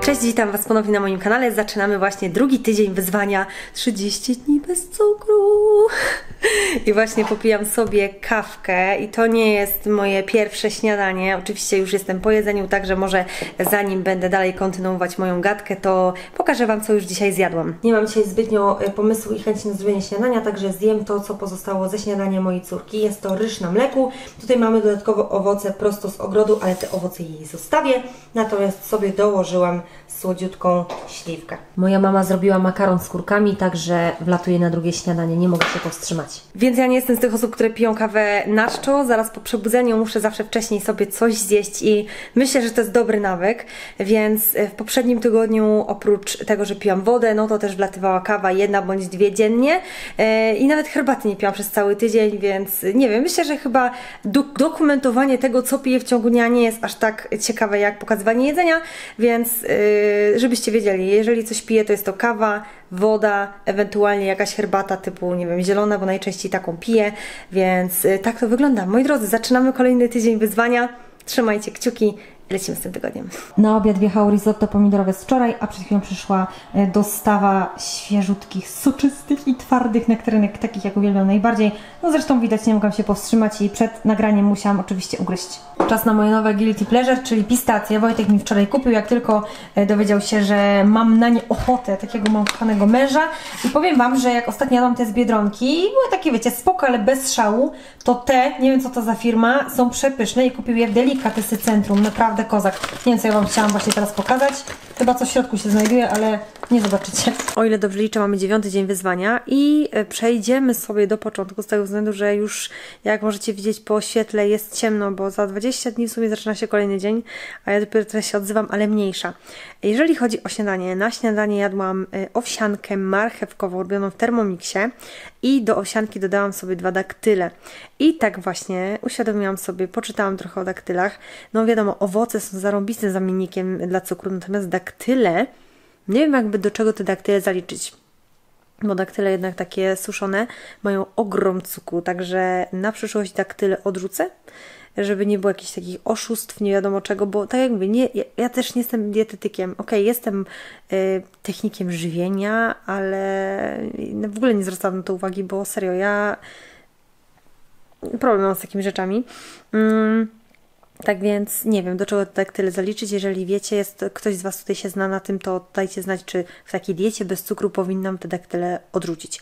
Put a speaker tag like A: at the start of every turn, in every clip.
A: Cześć, witam Was ponownie na moim kanale. Zaczynamy właśnie drugi tydzień wyzwania 30 dni bez cukru. I właśnie popijam sobie kawkę i to nie jest moje pierwsze śniadanie. Oczywiście już jestem po jedzeniu, także może zanim będę dalej kontynuować moją gadkę, to pokażę Wam, co już dzisiaj zjadłam. Nie mam dzisiaj zbytnio pomysłu i chęci na zrobienie śniadania, także zjem to, co pozostało ze śniadania mojej córki. Jest to ryż na mleku. Tutaj mamy dodatkowo owoce prosto z ogrodu, ale te owoce jej zostawię. Natomiast sobie dołożyłam słodziutką śliwkę. Moja mama zrobiła makaron z kurkami, także wlatuje na drugie śniadanie, nie mogę się powstrzymać. Więc ja nie jestem z tych osób, które piją kawę na czczo. Zaraz po przebudzeniu muszę zawsze wcześniej sobie coś zjeść i myślę, że to jest dobry nawyk, więc w poprzednim tygodniu oprócz tego, że piłam wodę, no to też wlatywała kawa 1 bądź 2 dziennie i nawet herbaty nie piłam przez cały tydzień, więc nie wiem, myślę, że chyba dokumentowanie tego, co piję w ciągu dnia nie jest aż tak ciekawe jak pokazywanie jedzenia, więc żebyście wiedzieli, jeżeli coś piję, to jest to kawa, woda, ewentualnie jakaś herbata typu, nie wiem, zielona, bo najczęściej taką piję, więc tak to wygląda. Moi drodzy, zaczynamy kolejny tydzień wyzwania. Trzymajcie kciuki. Lecimy z tym tygodniem. Na obiad wjechało risotto pomidorowe z wczoraj, a przed chwilą przyszła dostawa świeżutkich, soczystych i twardych nektarynek, takich jak uwielbiam najbardziej. No zresztą widać, nie mogłam się powstrzymać i przed nagraniem musiałam oczywiście ugryźć. Czas na moje nowe guilty pleasure, czyli pistacje. Wojtek mi wczoraj kupił, jak tylko dowiedział się, że mam na nie ochotę, takiego mam kochanego męża. I powiem Wam, że jak ostatnio jadłam te z Biedronki, były takie, wiecie, spoko, ale bez szału, to te, nie wiem co to za firma, są przepyszne i kupił je w Delikatesy Centrum. Naprawdę kozak. Nie wiem, co ja Wam chciałam właśnie teraz pokazać. Chyba coś w środku się znajduje, ale nie zobaczycie. O ile dobrze liczę, mamy 9. dzień wyzwania i przejdziemy sobie do początku z tego względu, że już, jak możecie widzieć po świetle, jest ciemno, bo za 20 dni w sumie zaczyna się kolejny dzień, a ja dopiero teraz się odzywam, ale mniejsza. Jeżeli chodzi o śniadanie, na śniadanie jadłam owsiankę marchewkową robioną w Thermomixie i do owsianki dodałam sobie 2 daktyle. I tak właśnie uświadomiłam sobie, poczytałam trochę o daktylach. No wiadomo, owoce są zarąbistym zamiennikiem dla cukru, natomiast daktyle, nie wiem jakby do czego te daktyle zaliczyć. Bo daktyle jednak takie suszone mają ogrom cukru, także na przyszłość daktyle odrzucę, żeby nie było jakichś takich oszustw, nie wiadomo czego, bo tak jak mówię, ja też nie jestem dietetykiem. Okej, jestem technikiem żywienia, ale w ogóle nie zwracam na to uwagi, bo serio, ja problem mam z takimi rzeczami. Tak więc nie wiem, do czego tak tyle zaliczyć. Jeżeli wiecie, ktoś z Was tutaj się zna na tym, to dajcie znać, czy w takiej diecie bez cukru powinnam te daktyle odrzucić.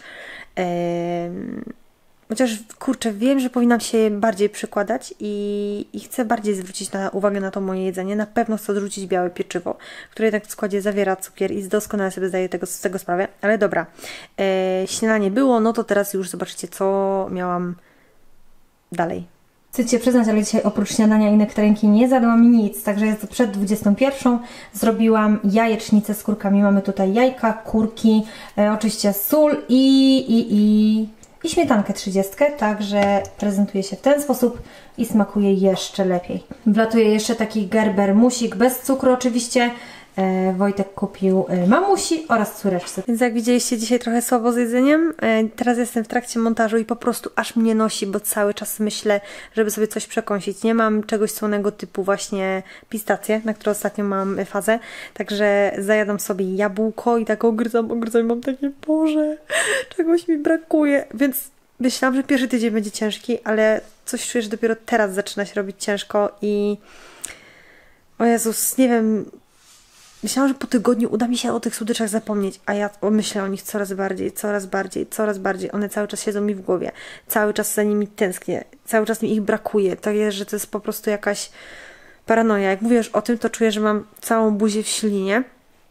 A: Chociaż, kurczę, wiem, że powinnam się bardziej przykładać i chcę bardziej zwrócić uwagę na to moje jedzenie. Na pewno chcę odrzucić białe pieczywo, które jednak w składzie zawiera cukier i doskonale sobie zdaję z tego sprawę. Ale dobra, śniadanie było, no to teraz już zobaczycie, co miałam dalej. Chcecie przyznać, ale dzisiaj oprócz śniadania i nektarynki nie zjadłam nic, także jest to przed 21. Zrobiłam jajecznicę z kurkami. Mamy tutaj jajka, kurki, oczywiście sól i śmietankę 30, także prezentuje się w ten sposób i smakuje jeszcze lepiej. Wlatuje jeszcze taki Gerber musik bez cukru oczywiście. Wojtek kupił mamusi oraz córeczce. Więc jak widzieliście, dzisiaj trochę słabo z jedzeniem. Teraz jestem w trakcie montażu i po prostu aż mnie nosi, bo cały czas myślę, żeby sobie coś przekąsić. Nie mam czegoś słonego typu właśnie pistacje, na które ostatnio mam fazę. Także zajadam sobie jabłko i tak ogryzam i mam takie, Boże, czegoś mi brakuje. Więc myślałam, że pierwszy tydzień będzie ciężki, ale coś czuję, że dopiero teraz zaczyna się robić ciężko i o Jezus, nie wiem. Myślałam, że po tygodniu uda mi się o tych słodyczach zapomnieć, a ja myślę o nich coraz bardziej. One cały czas siedzą mi w głowie. Cały czas za nimi tęsknię. Cały czas mi ich brakuje. To jest, że to jest po prostu jakaś paranoja. Jak mówię już o tym, to czuję, że mam całą buzię w ślinie.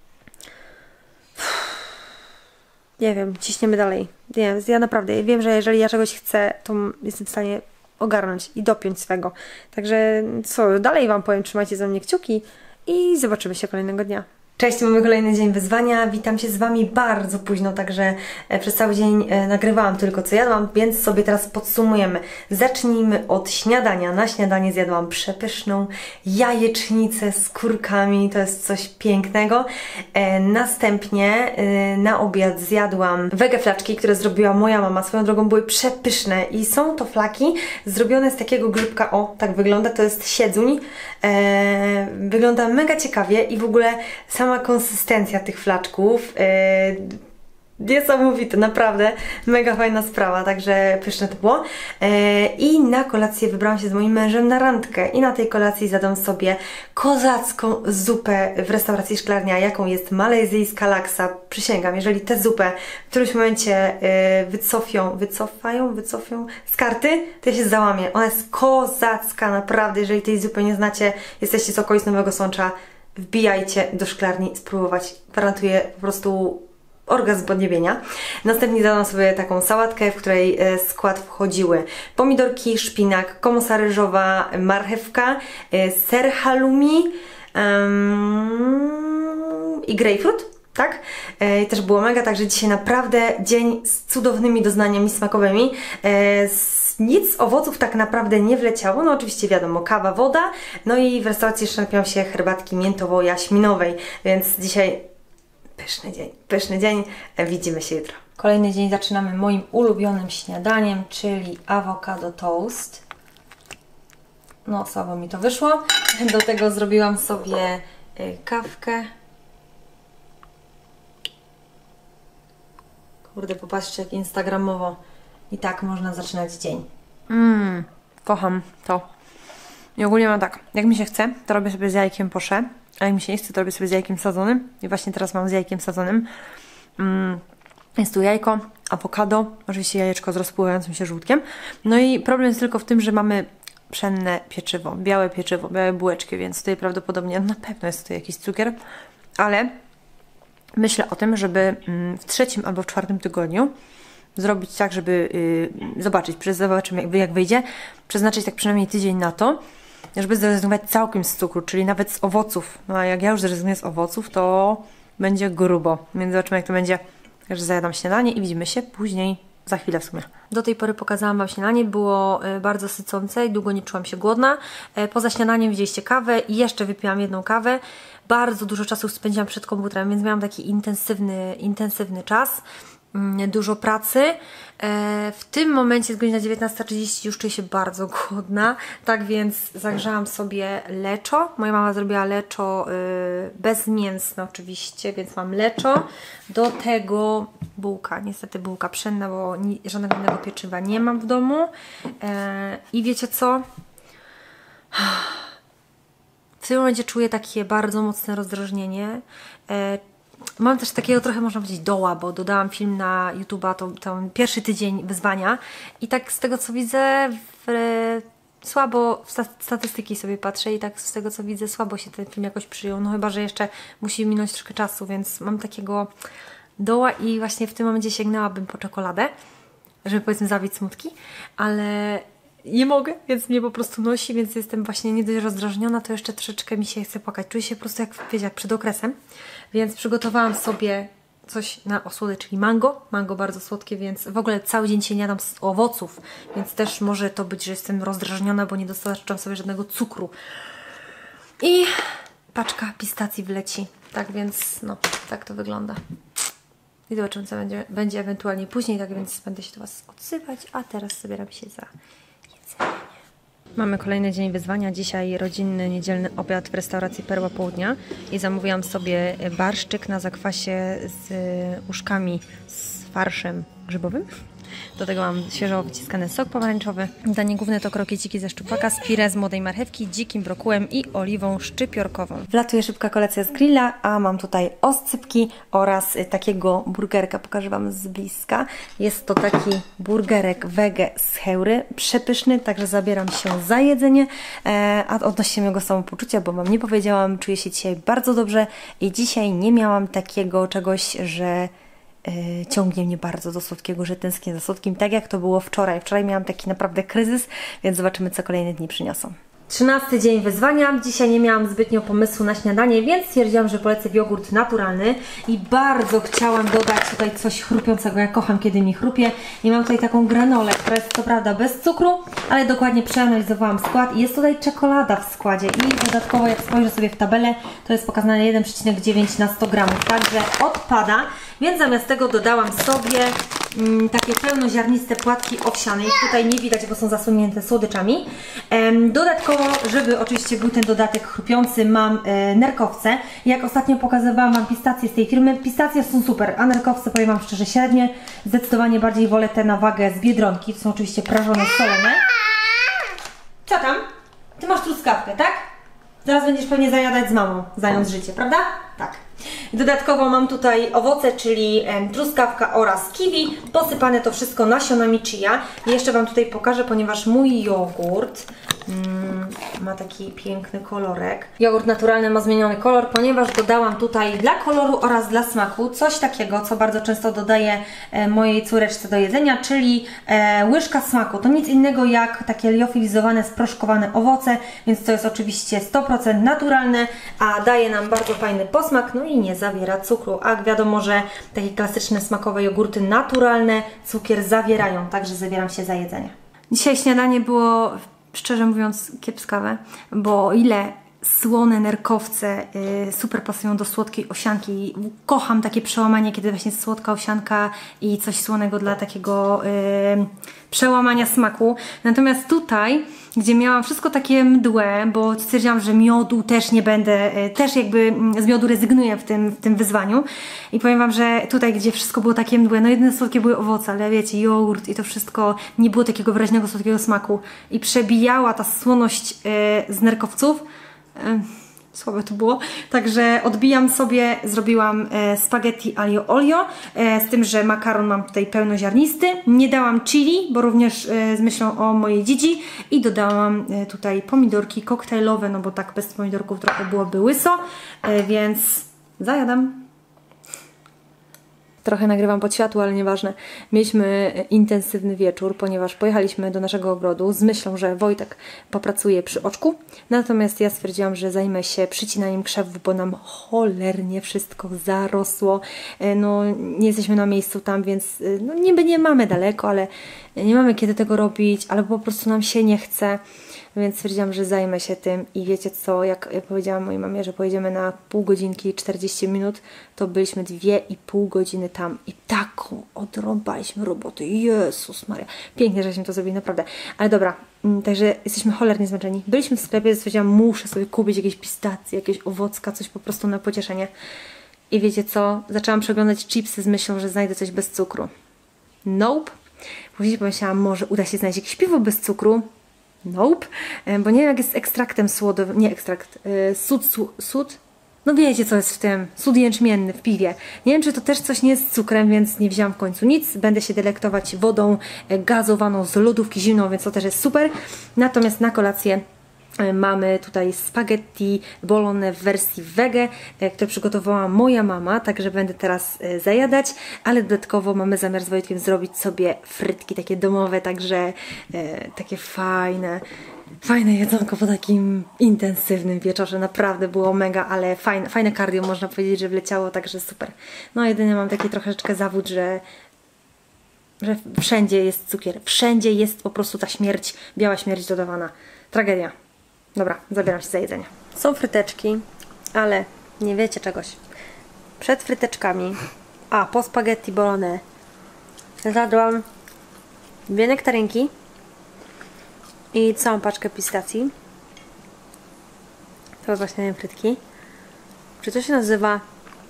A: Nie wiem, ciśniemy dalej. Nie, ja naprawdę wiem, że jeżeli ja czegoś chcę, to jestem w stanie ogarnąć i dopiąć swego. Także co, dalej Wam powiem, trzymajcie za mnie kciuki i zobaczymy się kolejnego dnia. Cześć, mamy kolejny dzień wyzwania. Witam się z Wami bardzo późno, także przez cały dzień nagrywałam tylko co jadłam, więc sobie teraz podsumujemy. Zacznijmy od śniadania. Na śniadanie zjadłam przepyszną jajecznicę z kurkami, to jest coś pięknego. Następnie na obiad zjadłam wegeflaczki, które zrobiła moja mama. Swoją drogą były przepyszne i są to flaki zrobione z takiego grybka, o tak wygląda, to jest siedzuń. Wygląda mega ciekawie i w ogóle sama sama konsystencja tych flaczków. Niesamowite, naprawdę mega fajna sprawa, także pyszne to było. I na kolację wybrałam się z moim mężem na randkę i na tej kolacji zadam sobie kozacką zupę w restauracji Szklarnia, jaką jest malezyjska laksa. Przysięgam, jeżeli tę zupę w którymś momencie wycofią z karty, to ja się załamię. Ona jest kozacka, naprawdę, jeżeli tej zupy nie znacie, jesteście z okolic Nowego Sącza, wbijajcie do Szklarni spróbować. Gwarantuję po prostu orgazm podniebienia. Następnie dodam sobie taką sałatkę, w której skład wchodziły pomidorki, szpinak, komosa ryżowa, marchewka, ser halloumi i grejpfrut. Tak? I też było mega, także dzisiaj naprawdę dzień z cudownymi doznaniami smakowymi. Nic z owoców tak naprawdę nie wleciało, no oczywiście wiadomo, kawa, woda, no i w restauracji jeszcze napiłam się herbatki miętowo-jaśminowej, więc dzisiaj pyszny dzień, widzimy się jutro. Kolejny dzień zaczynamy moim ulubionym śniadaniem, czyli awokado toast. No, słabo mi to wyszło. Do tego zrobiłam sobie kawkę. Kurde, popatrzcie jak instagramowo i tak można zaczynać dzień. Kocham to. I ogólnie mam tak, jak mi się chce, to robię sobie z jajkiem poché, a jak mi się nie chce, to robię sobie z jajkiem sadzonym. I właśnie teraz mam z jajkiem sadzonym. Jest tu jajko, awokado, oczywiście jajeczko z rozpływającym się żółtkiem. No i problem jest tylko w tym, że mamy pszenne pieczywo, białe bułeczki, więc tutaj prawdopodobnie, na pewno jest tutaj jakiś cukier, ale myślę o tym, żeby w 3. albo w 4. tygodniu zrobić tak, żeby zobaczymy jak wyjdzie, przeznaczyć tak przynajmniej tydzień na to, żeby zrezygnować całkiem z cukru, czyli nawet z owoców. No a jak ja już zrezygnuję z owoców, to będzie grubo. Więc zobaczymy jak to będzie, że zajadam śniadanie i widzimy się później, za chwilę w sumie. Do tej pory pokazałam Wam śniadanie, było bardzo sycące i długo nie czułam się głodna. Poza śniadaniem widzieliście kawę i jeszcze wypiłam 1 kawę. Bardzo dużo czasu spędziłam przed komputerem, więc miałam taki intensywny czas. Dużo pracy. W tym momencie jest godzina 19:30, już czuję się bardzo głodna, tak więc zagrzałam sobie leczo. Moja mama zrobiła leczo bezmięsne oczywiście, więc mam leczo. Do tego bułka, niestety bułka pszenna, bo żadnego innego pieczywa nie mam w domu. I wiecie co? W tym momencie czuję takie bardzo mocne rozdrażnienie. Mam też takiego trochę, można powiedzieć, doła, bo dodałam film na YouTube'a, to pierwszy tydzień wyzwania i tak z tego co widzę, słabo w statystyki sobie patrzę i tak z tego co widzę, słabo się ten film jakoś przyjął, no chyba, że jeszcze musi minąć troszkę czasu, więc mam takiego doła i właśnie w tym momencie sięgnęłabym po czekoladę, żeby powiedzmy zabić smutki, ale nie mogę, więc mnie po prostu nosi, więc jestem właśnie nie dość rozdrażniona, to jeszcze troszeczkę mi się chce płakać. Czuję się po prostu jak, wiecie, jak przed okresem, więc przygotowałam sobie coś na osłodę, czyli mango. Mango bardzo słodkie, więc w ogóle cały dzień się nie jadam z owoców, więc też może to być, że jestem rozdrażniona, bo nie dostarczam sobie żadnego cukru. I paczka pistacji wleci. Tak więc, no, tak to wygląda. I zobaczymy, co będzie ewentualnie później, tak więc będę się do Was odsyłać, a teraz zabieram się za jedzenie. Mamy kolejny dzień wyzwania. Dzisiaj rodzinny, niedzielny obiad w restauracji Perła Południa i zamówiłam sobie barszczyk na zakwasie z uszkami z farszem grzybowym. Do tego mam świeżo wyciskany sok pomarańczowy. Danie główne to krokieciki ze szczupaka z pire z młodej marchewki, dzikim brokułem i oliwą szczypiorkową. Wlatuje szybka kolacja z grilla, a mam tutaj oscypki oraz takiego burgerka. Pokażę Wam z bliska. Jest to taki burgerek wege z heury. Przepyszny, także zabieram się za jedzenie. A odnośnie mojego samopoczucia, bo Wam nie powiedziałam, czuję się dzisiaj bardzo dobrze i dzisiaj nie miałam takiego czegoś, że ciągnie mnie bardzo do słodkiego, że tęsknię za słodkim, tak jak to było wczoraj. Wczoraj miałam taki naprawdę kryzys, więc zobaczymy, co kolejne dni przyniosą. 13 dzień wyzwania. Dzisiaj nie miałam zbytnio pomysłu na śniadanie, więc stwierdziłam, że polecę w jogurt naturalny i bardzo chciałam dodać tutaj coś chrupiącego. Ja kocham, kiedy mi chrupie i mam tutaj taką granolę, która jest co prawda bez cukru, ale dokładnie przeanalizowałam skład i jest tutaj czekolada w składzie i dodatkowo jak spojrzę sobie w tabelę, to jest pokazane 1,9 na 100 gramów, także odpada, więc zamiast tego dodałam sobie takie pełnoziarniste płatki owsiane. Ich tutaj nie widać, bo są zasłonięte słodyczami. Dodatkowo, żeby oczywiście był ten dodatek chrupiący, mam nerkowce. Jak ostatnio pokazywałam Wam pistacje z tej firmy, pistacje są super, a nerkowce, powiem Wam szczerze, średnie. Zdecydowanie bardziej wolę te na wagę z Biedronki. To są oczywiście prażone, solone. Co tam? Ty masz truskawkę, tak? Zaraz będziesz pewnie zajadać z mamą, zając życie, prawda? Tak. Dodatkowo mam tutaj owoce, czyli truskawka oraz kiwi. Posypane to wszystko nasionami chia. I jeszcze Wam tutaj pokażę, ponieważ mój jogurt ma taki piękny kolorek. Jogurt naturalny ma zmieniony kolor, ponieważ dodałam tutaj dla koloru oraz dla smaku coś takiego, co bardzo często dodaję mojej córeczce do jedzenia, czyli łyżka smaku. To nic innego jak takie liofilizowane, sproszkowane owoce, więc to jest oczywiście 100% naturalne, a daje nam bardzo fajny posmak, no i nie zawiera cukru. A wiadomo, że takie klasyczne smakowe jogurty naturalne cukier zawierają, także zabieram się za jedzenie. Dzisiaj śniadanie było, szczerze mówiąc, kiepskawe, bo o ile słone nerkowce super pasują do słodkiej owsianki. Kocham takie przełamanie, kiedy właśnie słodka owsianka i coś słonego dla takiego przełamania smaku. Natomiast tutaj, gdzie miałam wszystko takie mdłe, bo stwierdziłam, że miodu też nie będę, też jakby z miodu rezygnuję w tym wyzwaniu. I powiem Wam, że tutaj, gdzie wszystko było takie mdłe, no jedyne słodkie były owoce, ale wiecie, jogurt i to wszystko, nie było takiego wyraźnego słodkiego smaku. I przebijała ta słoność z nerkowców. Słabe to było. Także odbijam sobie, zrobiłam spaghetti aglio olio, z tym, że makaron mam tutaj pełnoziarnisty. Nie dałam chili, bo również z myślą o mojej dzidzi, i dodałam tutaj pomidorki koktajlowe, no bo tak bez pomidorków trochę byłoby łyso, więc zajadam. Trochę nagrywam pod światło, ale nieważne. Mieliśmy intensywny wieczór, ponieważ pojechaliśmy do naszego ogrodu z myślą, że Wojtek popracuje przy oczku. Natomiast ja stwierdziłam, że zajmę się przycinaniem krzewów, bo nam cholernie wszystko zarosło. No, nie jesteśmy na miejscu tam, więc no, niby nie mamy daleko, ale nie mamy kiedy tego robić, ale po prostu nam się nie chce. Więc stwierdziłam, że zajmę się tym i wiecie co, jak powiedziałam mojej mamie, że pojedziemy na pół godzinki, 40 minut, to byliśmy 2,5 godziny tam i taką odrąbaliśmy roboty. Jezus Maria, pięknie, żeśmy to zrobili, naprawdę. Ale dobra, także jesteśmy cholernie zmęczeni. Byliśmy w sklepie, stwierdziłam, muszę sobie kupić jakieś pistacje, jakieś owocka, coś po prostu na pocieszenie. I wiecie co, zaczęłam przeglądać chipsy z myślą, że znajdę coś bez cukru. Nope. Później pomyślałam, może uda się znaleźć jakieś piwo bez cukru. Nope, bo nie wiem jak jest z ekstraktem słodowym, nie ekstrakt, sód, no wiecie co jest w tym, sód jęczmienny w piwie. Nie wiem, czy to też coś nie jest z cukrem, więc nie wzięłam w końcu nic. Będę się delektować wodą gazowaną z lodówki zimną, więc to też jest super. Natomiast na kolację mamy tutaj spaghetti bolognese w wersji wege, które przygotowała moja mama, także będę teraz zajadać, ale dodatkowo mamy zamiar z Wojtkiem zrobić sobie frytki takie domowe, także takie fajne jedzonko po takim intensywnym wieczorze. Naprawdę było mega, ale fajne cardio, można powiedzieć, że wleciało, także super. No jedynie mam taki troszeczkę zawód, że wszędzie jest cukier, wszędzie jest po prostu ta śmierć, biała śmierć dodawana. Tragedia. Dobra, zabieram się za jedzenie. Są fryteczki, ale nie wiecie czegoś. Przed fryteczkami, po spaghetti bolognese zjadłam 2 nektarynki i całą paczkę pistacji. To właśnie nie frytki. Czy to się nazywa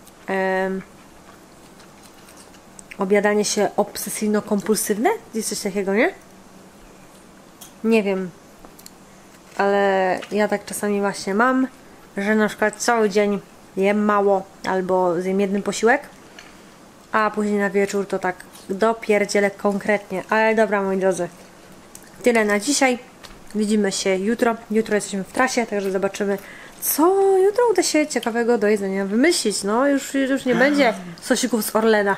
A: obiadanie się obsesyjno-kompulsywne? Jest coś takiego, nie? Nie wiem. Ale ja tak czasami właśnie mam, że na przykład cały dzień jem mało albo zjem jeden posiłek, a później na wieczór to tak dopierdzielę konkretnie. Ale dobra, moi drodzy, tyle na dzisiaj. Widzimy się jutro. Jutro jesteśmy w trasie, także zobaczymy, co jutro uda się ciekawego do jedzenia wymyślić. No, już nie będzie sosików z Orlena.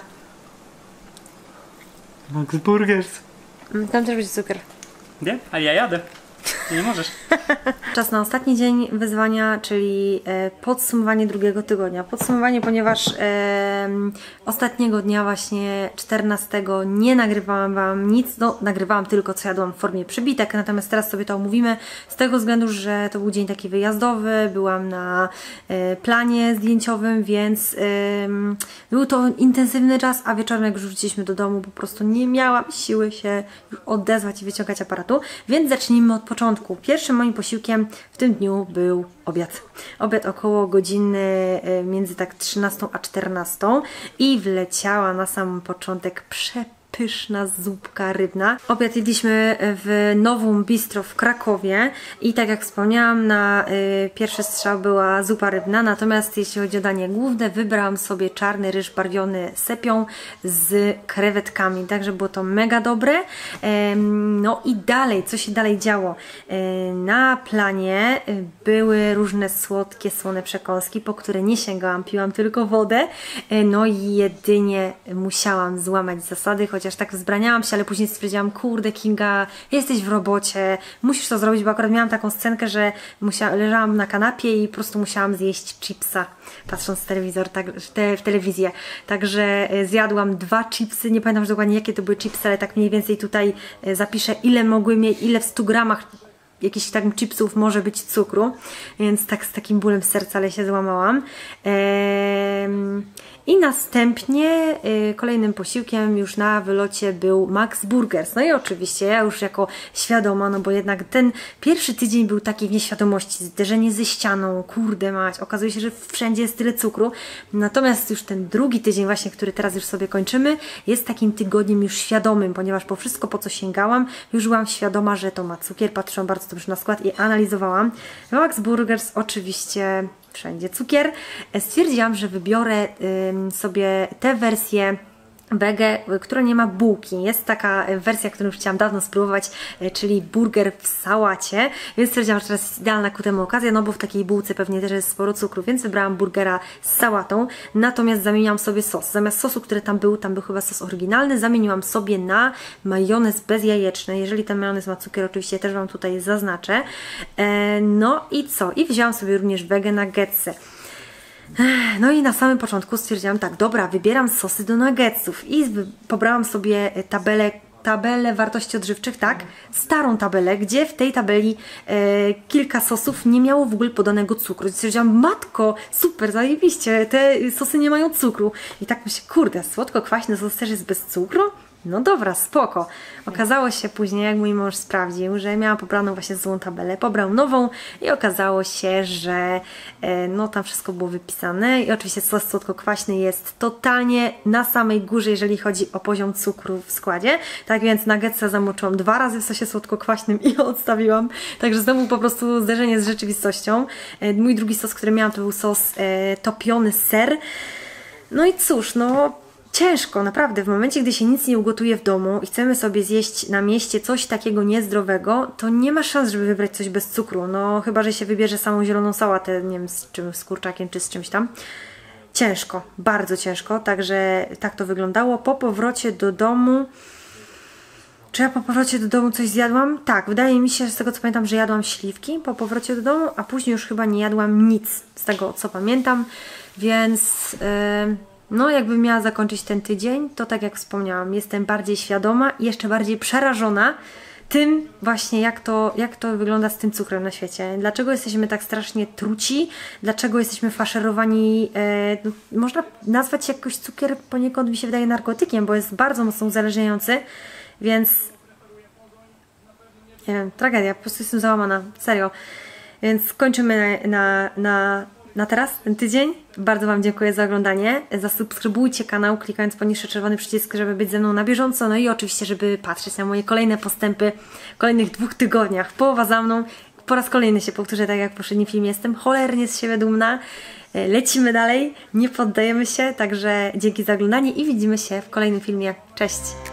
B: Max Burgers.
A: Tam też będzie cukier.
B: Nie? Ale ja jadę. Nie możesz.
A: Czas na ostatni dzień wyzwania, czyli podsumowanie drugiego tygodnia. Podsumowanie, ponieważ ostatniego dnia właśnie 14 nie nagrywałam Wam nic, no nagrywałam tylko co jadłam w formie przybitek, natomiast teraz sobie to omówimy z tego względu, że to był dzień taki wyjazdowy, byłam na planie zdjęciowym, więc był to intensywny czas, a wieczorem jak już wróciliśmy do domu, po prostu nie miałam siły się odezwać i wyciągać aparatu, więc zacznijmy od początku. Pierwszym moim posiłkiem w tym dniu był obiad. Obiad około godziny między tak 13 a 14 i wleciała na sam początek pyszna zupka rybna. Obiad jedliśmy w Nowum Bistro w Krakowie i tak jak wspomniałam, na pierwszy strzał była zupa rybna, natomiast jeśli chodzi o danie główne, wybrałam sobie czarny ryż barwiony sepią z krewetkami, także było to mega dobre. No i dalej, co się dalej działo? Na planie były różne słodkie, słone przekąski, po które nie sięgałam, piłam tylko wodę, no i jedynie musiałam złamać zasady, chociaż tak wzbraniałam się, ale później stwierdziłam, kurde Kinga, jesteś w robocie, musisz to zrobić, bo akurat miałam taką scenkę, że leżałam na kanapie i po prostu musiałam zjeść chipsa, patrząc w telewizor, w telewizję. Także zjadłam 2 chipsy, nie pamiętam już dokładnie jakie to były chipsy, ale tak mniej więcej tutaj zapiszę, ile mogły mieć, ile w 100 gramach jakichś tam chipsów może być cukru, więc tak z takim bólem serca, ale się złamałam. I następnie kolejnym posiłkiem już na wylocie był Max Burgers. No i oczywiście ja już jako świadoma, no bo jednak ten pierwszy tydzień był taki w nieświadomości, zderzenie ze ścianą, kurde mać, okazuje się, że wszędzie jest tyle cukru. Natomiast już ten drugi tydzień właśnie, który teraz już sobie kończymy, jest takim tygodniem już świadomym, ponieważ po wszystko, po co sięgałam, już byłam świadoma, że to ma cukier, patrzyłam bardzo dobrze na skład i analizowałam. Max Burgers oczywiście wszędzie cukier. Stwierdziłam, że wybiorę sobie tę wersję wege, która nie ma bułki. Jest taka wersja, którą już chciałam dawno spróbować, czyli burger w sałacie, więc stwierdziłam, że teraz jest idealna ku temu okazja, no bo w takiej bułce pewnie też jest sporo cukru, więc wybrałam burgera z sałatą, natomiast zamieniłam sobie sos. Zamiast sosu, który tam był chyba sos oryginalny, zamieniłam sobie na majonez bezjajeczny. Jeżeli ten majonez ma cukier, oczywiście też Wam tutaj zaznaczę. No i co? I wzięłam sobie również wege nuggetsy. No i na samym początku stwierdziłam, tak, dobra, wybieram sosy do nuggetsów i pobrałam sobie tabelę wartości odżywczych, tak, starą tabelę, gdzie w tej tabeli kilka sosów nie miało w ogóle podanego cukru. I stwierdziłam, matko, super, zajebiście, te sosy nie mają cukru. I tak myślę, kurde, słodko-kwaśny sos też jest bez cukru? No dobra, spoko. Okazało się później, jak mój mąż sprawdził, że miałam pobraną właśnie złą tabelę, pobrał nową i okazało się, że no tam wszystko było wypisane i oczywiście sos słodko-kwaśny jest totalnie na samej górze, jeżeli chodzi o poziom cukru w składzie. Tak więc nuggetsa zamoczyłam 2 razy w sosie słodko-kwaśnym i odstawiłam. Także znowu po prostu zderzenie z rzeczywistością. Mój drugi sos, który miałam, to był sos topiony ser. No i cóż, no ciężko, naprawdę. W momencie, gdy się nic nie ugotuje w domu i chcemy sobie zjeść na mieście coś takiego niezdrowego, to nie ma szans, żeby wybrać coś bez cukru. No chyba, że się wybierze samą zieloną sałatę, nie wiem, z czym, z kurczakiem czy z czymś tam. Ciężko, bardzo ciężko, także tak to wyglądało. Po powrocie do domu... Czy ja po powrocie do domu coś zjadłam? Tak, wydaje mi się, z tego co pamiętam, że jadłam śliwki po powrocie do domu, a później już chyba nie jadłam nic, z tego co pamiętam, więc... No, jakbym miała zakończyć ten tydzień, to tak jak wspomniałam, jestem bardziej świadoma i jeszcze bardziej przerażona tym właśnie, jak to wygląda z tym cukrem na świecie. Dlaczego jesteśmy tak strasznie truci? Dlaczego jesteśmy faszerowani? No, można nazwać jakoś cukier poniekąd, mi się wydaje, narkotykiem, bo jest bardzo mocno uzależniający, więc nie wiem, tragedia, po prostu jestem załamana, serio. Więc kończymy na teraz, ten tydzień. Bardzo Wam dziękuję za oglądanie. Zasubskrybujcie kanał, klikając poniższy czerwony przycisk, żeby być ze mną na bieżąco. No i oczywiście, żeby patrzeć na moje kolejne postępy w kolejnych 2 tygodniach. Połowa za mną. Po raz kolejny się powtórzę, tak jak w poprzednim filmie. Jestem cholernie z siebie dumna. Lecimy dalej, nie poddajemy się. Także dzięki za oglądanie i widzimy się w kolejnym filmie. Cześć!